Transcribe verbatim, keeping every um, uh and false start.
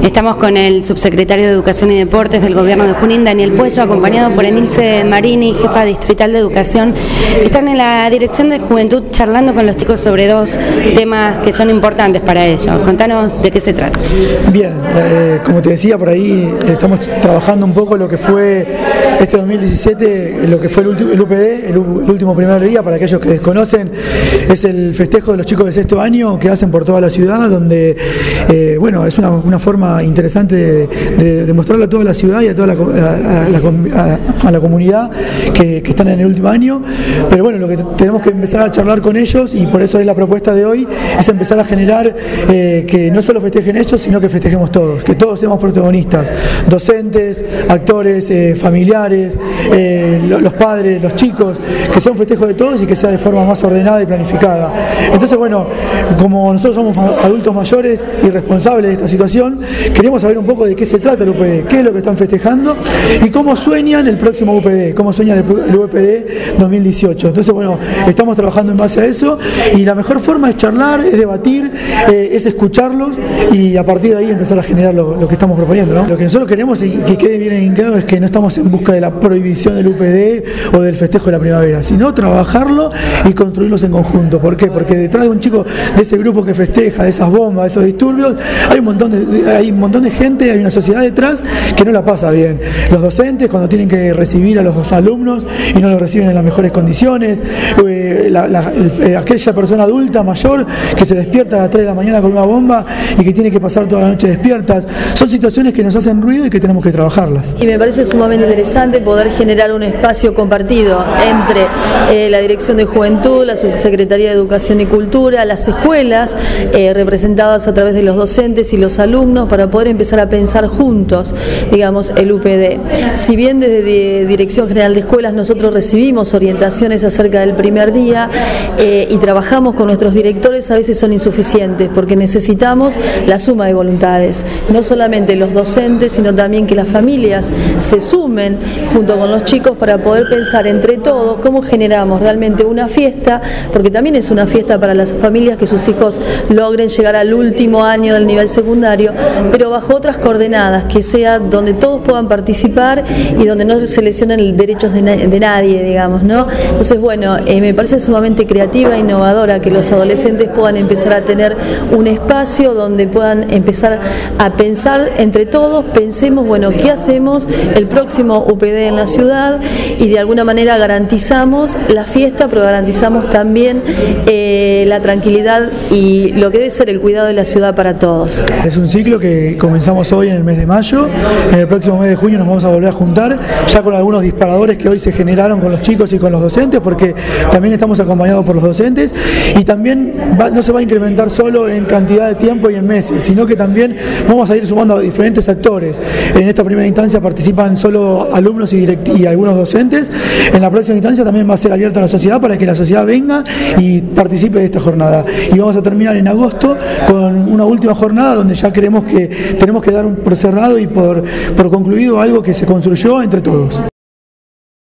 Estamos con el subsecretario de Educación y Deportes del Gobierno de Junín, Daniel Puello, acompañado por Emilce Marini, jefa distrital de Educación, que están en la Dirección de Juventud charlando con los chicos sobre dos temas que son importantes para ellos. Contanos de qué se trata. Bien, eh, como te decía, por ahí estamos trabajando un poco lo que fue este dos mil diecisiete, lo que fue el, ulti- el U P D, el, el último primer día. Para aquellos que desconocen, es el festejo de los chicos de sexto año que hacen por toda la ciudad, donde, eh, bueno, es una, una forma interesante de, de, de mostrarle a toda la ciudad y a toda la, a, a la, a, a la comunidad que, que están en el último año. Pero bueno, lo que tenemos que empezar a charlar con ellos, y por eso es la propuesta de hoy, es empezar a generar eh, que no solo festejen ellos, sino que festejemos todos, que todos seamos protagonistas, docentes, actores, eh, familiares, eh, los padres, los chicos, que sea un festejo de todos y que sea de forma más ordenada y planificada. Entonces, bueno, como nosotros somos adultos mayores y responsables de esta situación, queremos saber un poco de qué se trata el U P D, qué es lo que están festejando y cómo sueñan el próximo U P D, cómo sueñan el U P D dos mil dieciocho. Entonces, bueno, estamos trabajando en base a eso, y la mejor forma es charlar, es debatir, eh, es escucharlos, y a partir de ahí empezar a generar lo, lo que estamos proponiendo, ¿no? Lo que nosotros queremos, y que quede bien en claro, es que no estamos en busca de la prohibición del U P D o del festejo de la primavera, sino trabajarlo y construirlos en conjunto. ¿Por qué? Porque detrás de un chico de ese grupo que festeja, de esas bombas, de esos disturbios, hay un montón de, hay un montón de gente, hay una sociedad detrás que no la pasa bien. Los docentes, cuando tienen que recibir a los alumnos y no los reciben en las mejores condiciones, eh, la, la, el, aquella persona adulta, mayor, que se despierta a las tres de la mañana con una bomba y que tiene que pasar toda la noche despiertas. Son situaciones que nos hacen ruido y que tenemos que trabajarlas. Y me parece sumamente interesante poder generar un espacio compartido entre eh, la Dirección de Juventud, la Subsecretaría de Educación y Cultura, las escuelas, eh, representadas a través de los docentes y los alumnos, para poder empezar a pensar juntos, digamos, el U P D. Si bien desde Dirección General de Escuelas nosotros recibimos orientaciones acerca del primer día eh, y trabajamos con nuestros directores, a veces son insuficientes, porque necesitamos la suma de voluntades, no solamente los docentes, sino también que las familias se sumen junto con los chicos para poder pensar entre todos cómo generamos realmente una fiesta, porque también es una fiesta para las familias que sus hijos logren llegar al último año del nivel secundario, pero bajo otras coordenadas, que sea donde todos puedan participar y donde no se lesionen derechos de, na de nadie, digamos, ¿no? Entonces, bueno, eh, me parece sumamente creativa e innovadora que los adolescentes puedan empezar a tener un espacio donde puedan empezar a pensar entre todos, pensemos, bueno, ¿qué hacemos el próximo U P D en la ciudad? Y de alguna manera garantizamos la fiesta, pero garantizamos también eh, la tranquilidad y lo que debe ser el cuidado de la ciudad para todos. Es un ciclo que comenzamos hoy en el mes de mayo. En el próximo mes de junio nos vamos a volver a juntar, ya con algunos disparadores que hoy se generaron con los chicos y con los docentes, porque también estamos acompañados por los docentes, y también va, no se va a incrementar solo en cantidad de tiempo y en meses, sino que también vamos a ir sumando a diferentes actores. En esta primera instancia participan solo alumnos y, direct y algunos docentes. En la próxima instancia también va a ser abierta a la sociedad, para que la sociedad venga y participe de esta jornada. Y vamos a terminar en agosto con una última jornada donde ya creemos que tenemos que dar un por cerrado y por, por concluido algo que se construyó entre todos.